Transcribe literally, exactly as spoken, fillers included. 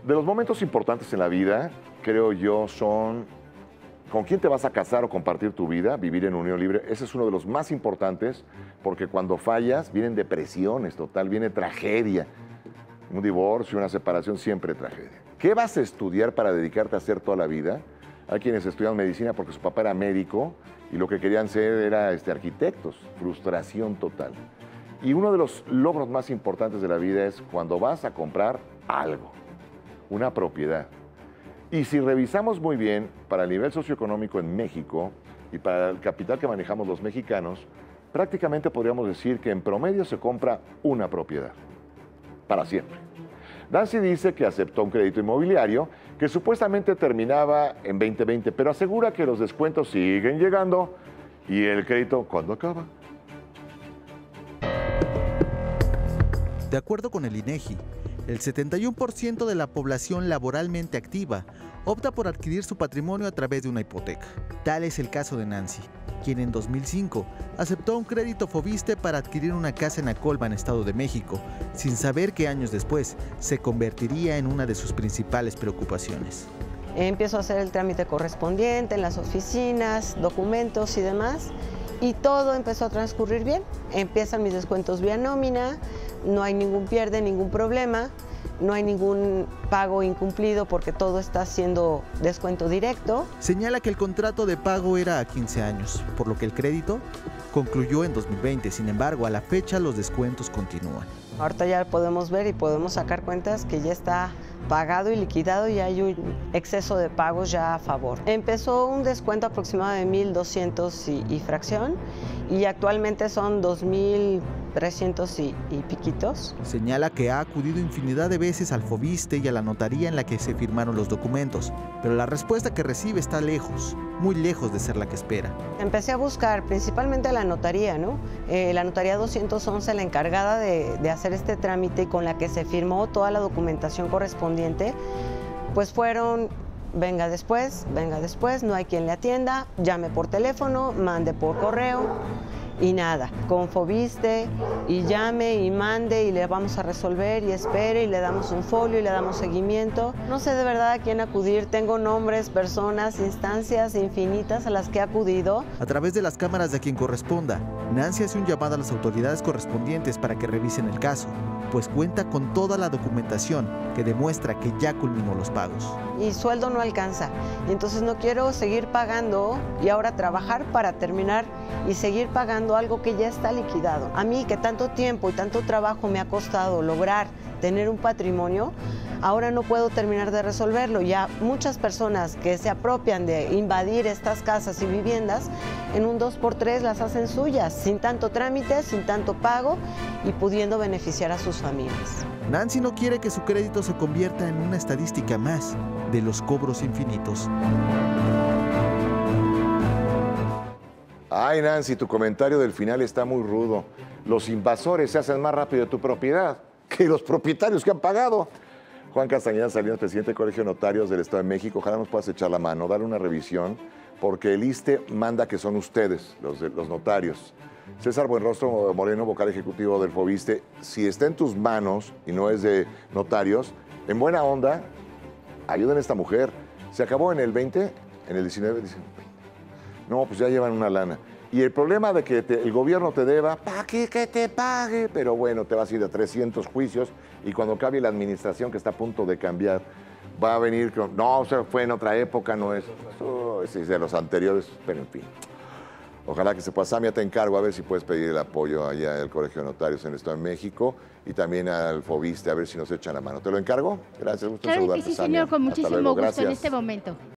De los momentos importantes en la vida, creo yo, son con quién te vas a casar o compartir tu vida, vivir en unión libre. Ese es uno de los más importantes, porque cuando fallas vienen depresiones, total, viene tragedia. Un divorcio, una separación, siempre tragedia. ¿Qué vas a estudiar para dedicarte a hacer toda la vida? Hay quienes estudian medicina porque su papá era médico y lo que querían ser era este, arquitectos. Frustración total. Y uno de los logros más importantes de la vida es cuando vas a comprar algo, una propiedad. Y si revisamos muy bien, para el nivel socioeconómico en México y para el capital que manejamos los mexicanos, prácticamente podríamos decir que en promedio se compra una propiedad, para siempre. Nancy dice que aceptó un crédito inmobiliario que supuestamente terminaba en veinte veinte, pero asegura que los descuentos siguen llegando y el crédito, ¿cuándo acaba? De acuerdo con el INEGI, el setenta y uno por ciento de la población laboralmente activa opta por adquirir su patrimonio a través de una hipoteca. Tal es el caso de Nancy, quien en dos mil cinco aceptó un crédito Foviste para adquirir una casa en Acolman, Estado de México, sin saber que años después se convertiría en una de sus principales preocupaciones. Empiezo a hacer el trámite correspondiente en las oficinas, documentos y demás, y todo empezó a transcurrir bien. Empiezan mis descuentos vía nómina, no hay ningún pierde, ningún problema, no hay ningún pago incumplido porque todo está haciendo descuento directo. Señala que el contrato de pago era a quince años, por lo que el crédito concluyó en dos mil veinte. Sin embargo, a la fecha los descuentos continúan. Ahorita ya podemos ver y podemos sacar cuentas que ya está pagado y liquidado y hay un exceso de pagos ya a favor. Empezó un descuento aproximado de mil doscientos y, y fracción y actualmente son dos mil trescientos y, y piquitos. Señala que ha acudido infinidad de veces al Foviste y a la notaría en la que se firmaron los documentos, pero la respuesta que recibe está lejos, muy lejos de ser la que espera. Empecé a buscar principalmente la notaría, ¿no? Eh, la notaría doscientos once, la encargada de, de hacer este trámite y con la que se firmó toda la documentación correspondiente, pues fueron, venga después, venga después, no hay quien le atienda, llame por teléfono, mande por correo. Y nada, con Foviste y llame y mande y le vamos a resolver y espere y le damos un folio y le damos seguimiento. No sé de verdad a quién acudir, tengo nombres, personas, instancias infinitas a las que he acudido. A través de las cámaras de quien corresponda, Nancy hace un llamado a las autoridades correspondientes para que revisen el caso, pues cuenta con toda la documentación que demuestra que ya culminó los pagos. Y sueldo no alcanza, entonces no quiero seguir pagando y ahora trabajar para terminar y seguir pagando algo que ya está liquidado. A mí que tanto tiempo y tanto trabajo me ha costado lograr tener un patrimonio, ahora no puedo terminar de resolverlo. Ya muchas personas que se apropian de invadir estas casas y viviendas, en un dos por tres las hacen suyas, sin tanto trámite, sin tanto pago y pudiendo beneficiar a sus familias. Nancy no quiere que su crédito se convierta en una estadística más de los cobros infinitos. Ay, Nancy, tu comentario del final está muy rudo. Los invasores se hacen más rápido de tu propiedad que los propietarios que han pagado. Juan Castañeda Salinas, presidente del Colegio de Notarios del Estado de México. Ojalá nos puedas echar la mano, darle una revisión, porque el I S S S T E manda que son ustedes, los, de, los notarios. César Buenrostro Moreno, vocal ejecutivo del Foviste, si está en tus manos y no es de notarios, en buena onda, ayuden a esta mujer. Se acabó en el veinte, en el diecinueve, no, pues ya llevan una lana. Y el problema de que te, el gobierno te deba, ¿para qué que te pague? Pero bueno, te vas a ir a trescientos juicios y cuando cambie la administración que está a punto de cambiar, va a venir con, no, o sea, fue en otra época, no es, oh, es de los anteriores, pero en fin. Ojalá que se pueda. Samia, te encargo a ver si puedes pedir el apoyo allá del Colegio de Notarios en el Estado de México y también al Foviste, a ver si nos echan la mano. ¿Te lo encargo? Gracias, gusto en Claro que saludarte, sí, Samia. señor, con Hasta muchísimo luego. gusto Gracias. en este momento.